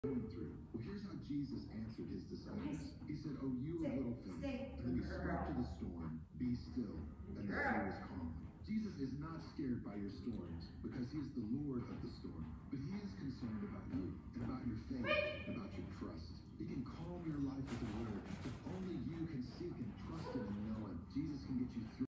going through. Well, here's how Jesus answered his disciples. He said, "Oh, you of little faith." And then he spoke to the storm, "Be still," and the sea was calm. Jesus is not scared by your storms because he is the Lord of the storm, but he is concerned about you and about your faith, about your trust.